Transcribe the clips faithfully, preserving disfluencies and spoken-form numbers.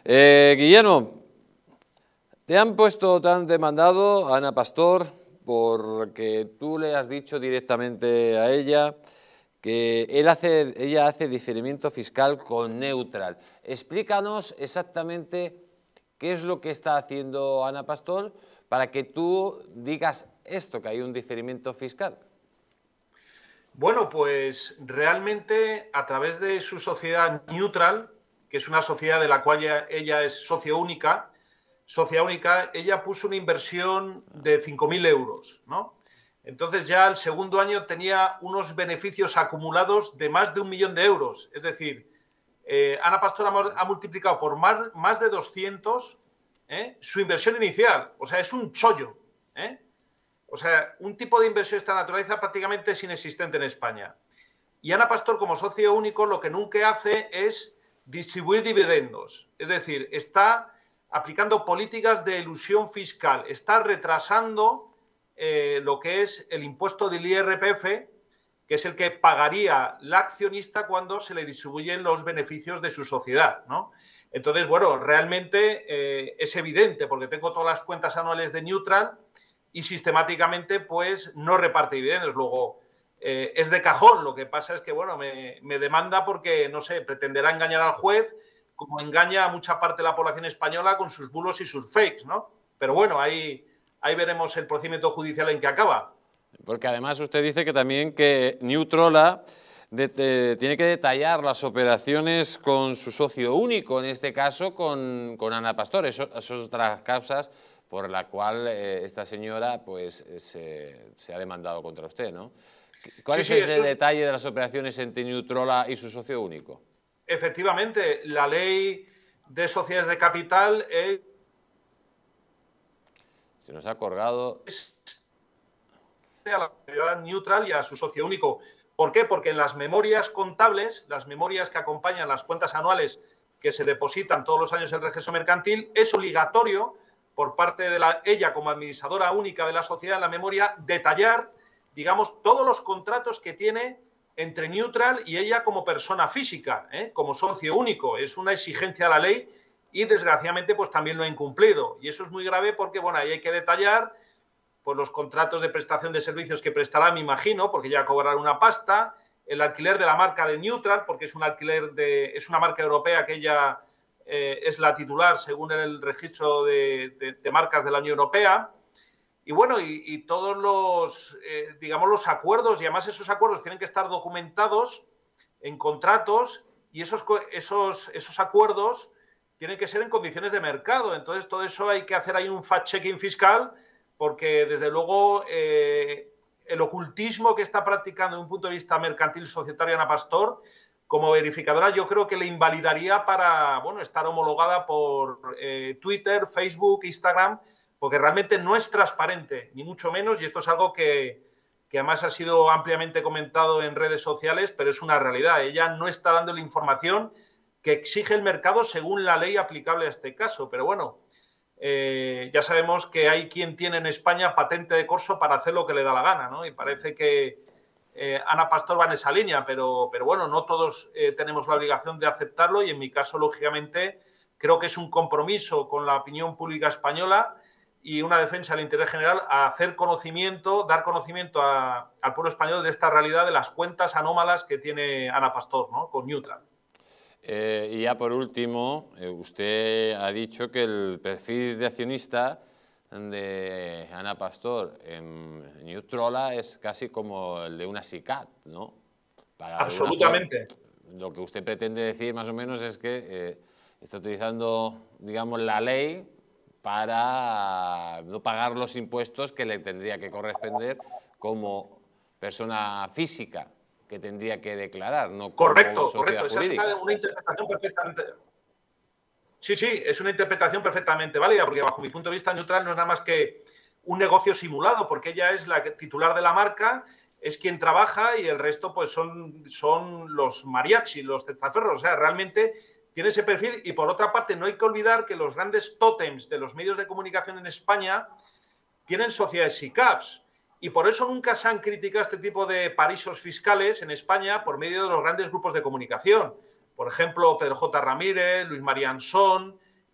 Eh, Guillermo, te han puesto, te han demandado a Ana Pastor porque tú le has dicho directamente a ella que él hace, ella hace diferimiento fiscal con Neutral. Explícanos exactamente qué es lo que está haciendo Ana Pastor para que tú digas esto, que hay un diferimiento fiscal. Bueno, pues realmente a través de su sociedad Neutral, que es una sociedad de la cual ella, ella es socio única, socia única, ella puso una inversión de cinco mil euros, ¿no? Entonces ya el segundo año tenía unos beneficios acumulados de más de un millón de euros. Es decir, eh, Ana Pastor ha, ha multiplicado por más, más de doscientos ¿eh? su inversión inicial. O sea, es un chollo, ¿eh? O sea, un tipo de inversión de esta naturaleza prácticamente es inexistente en España. Y Ana Pastor, como socio único, lo que nunca hace es distribuir dividendos. Es decir, está aplicando políticas de elusión fiscal, está retrasando eh, lo que es el impuesto del I R P F, que es el que pagaría la accionista cuando se le distribuyen los beneficios de su sociedad, ¿no? Entonces, bueno, realmente eh, es evidente, porque tengo todas las cuentas anuales de Neutral y sistemáticamente pues no reparte dividendos. Luego, eh, es de cajón. Lo que pasa es que, bueno, me, me demanda porque, no sé, pretenderá engañar al juez como engaña a mucha parte de la población española con sus bulos y sus fakes, ¿no? Pero bueno, ahí, ahí veremos el procedimiento judicial en que acaba. Porque además usted dice que también que Neutrola de, de, tiene que detallar las operaciones con su socio único, en este caso con, con Ana Pastor. Eso, eso es otras causas por la cual eh, esta señora pues se, se ha demandado contra usted, ¿no? ¿Cuál Sí, es sí, ese eso... detalle de las operaciones entre Neutrola y su socio único? Efectivamente, la ley de sociedades de capital es... Se nos ha colgado... a la sociedad Neutral y a su socio único. ¿Por qué? Porque en las memorias contables, las memorias que acompañan las cuentas anuales que se depositan todos los años en el registro mercantil, es obligatorio por parte de la, ella como administradora única de la sociedad en la memoria detallar, digamos, todos los contratos que tiene entre Neutral y ella como persona física, ¿eh? Como socio único. Es una exigencia de la ley y desgraciadamente pues también lo ha incumplido. Y eso es muy grave porque, bueno, ahí hay que detallar pues los contratos de prestación de servicios que prestará, me imagino, porque ya cobrará una pasta, el alquiler de la marca de Neutral, porque es un alquiler de, es una marca europea que ella eh, es la titular según el registro de, de, de marcas de la Unión Europea. Y bueno, y, y todos los, eh, digamos, los acuerdos, y además esos acuerdos tienen que estar documentados en contratos, y esos, esos, esos acuerdos tienen que ser en condiciones de mercado. Entonces, todo eso hay que hacer ahí un fact-checking fiscal, porque desde luego eh, el ocultismo que está practicando desde un punto de vista mercantil societario Ana Pastor, como verificadora, yo creo que le invalidaría para, bueno, estar homologada por eh, Twitter, Facebook, Instagram, porque realmente no es transparente, ni mucho menos, y esto es algo que, que además ha sido ampliamente comentado en redes sociales, pero es una realidad. Ella no está dando la información que exige el mercado según la ley aplicable a este caso, pero bueno, Eh, ya sabemos que hay quien tiene en España patente de corso para hacer lo que le da la gana, ¿no? Y parece que eh, Ana Pastor va en esa línea, pero, pero bueno, no todos eh, tenemos la obligación de aceptarlo y en mi caso, lógicamente, creo que es un compromiso con la opinión pública española y una defensa del interés general a hacer conocimiento, dar conocimiento a, al pueblo español de esta realidad de las cuentas anómalas que tiene Ana Pastor, ¿no? Con Neutral. Eh, y ya por último, eh, usted ha dicho que el perfil de accionista de Ana Pastor en Neutrola es casi como el de una SICAV, ¿no? Para Absolutamente. Forma, lo que usted pretende decir más o menos es que eh, está utilizando, digamos, la ley para no pagar los impuestos que le tendría que corresponder como persona física, que tendría que declarar, no como correcto, sociedad correcto. jurídica. Esa es una, una interpretación perfectamente... Sí, sí, es una interpretación perfectamente válida, porque bajo mi punto de vista Neutral no es nada más que un negocio simulado, porque ella es la titular de la marca, es quien trabaja y el resto pues son, son los mariachi, los testaferros. O sea, realmente tiene ese perfil. Y por otra parte, no hay que olvidar que los grandes tótems de los medios de comunicación en España tienen sociedades SICAVs. Y por eso nunca se han criticado este tipo de paraísos fiscales en España por medio de los grandes grupos de comunicación. Por ejemplo, Pedro J. Ramírez, Luis María Ansón,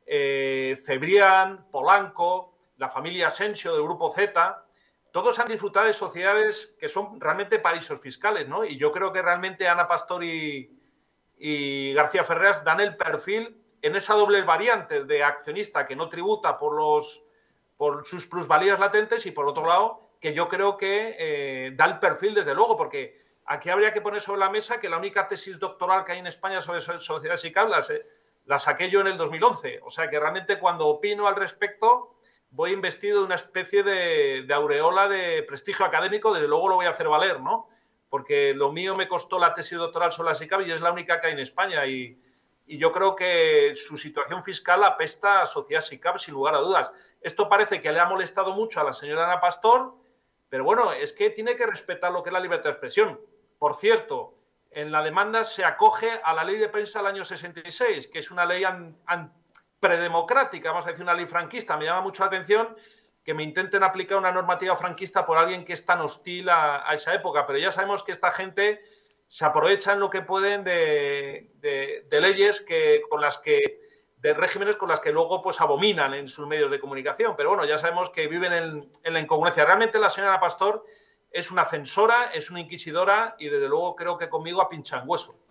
eh, Cebrián, Polanco, la familia Asensio del Grupo Z, todos han disfrutado de sociedades que son realmente paraísos fiscales, ¿no? Y yo creo que realmente Ana Pastor y, y García Ferreras dan el perfil en esa doble variante de accionista que no tributa por, los, por sus plusvalías latentes y, por otro lado, que yo creo que eh, da el perfil, desde luego, porque aquí habría que poner sobre la mesa que la única tesis doctoral que hay en España sobre sociedades y C A P la, la saqué yo en el dos mil once. O sea que realmente cuando opino al respecto voy investido de una especie de, de aureola de prestigio académico, desde luego lo voy a hacer valer, ¿no? Porque lo mío me costó la tesis doctoral sobre las I C A P y es la única que hay en España y, y yo creo que su situación fiscal apesta a sociedades I C A P sin lugar a dudas. Esto parece que le ha molestado mucho a la señora Ana Pastor, pero bueno, es que tiene que respetar lo que es la libertad de expresión. Por cierto, en la demanda se acoge a la ley de prensa del año sesenta y seis, que es una ley an, an, predemocrática, vamos a decir una ley franquista. Me llama mucho la atención que me intenten aplicar una normativa franquista por alguien que es tan hostil a, a esa época, pero ya sabemos que esta gente se aprovechan lo que pueden de, de, de leyes que, con las que, de regímenes con las que luego pues abominan en sus medios de comunicación, pero bueno, ya sabemos que viven en, en la incongruencia. Realmente la señora Pastor es una censora, es una inquisidora y desde luego creo que conmigo a pinchan hueso.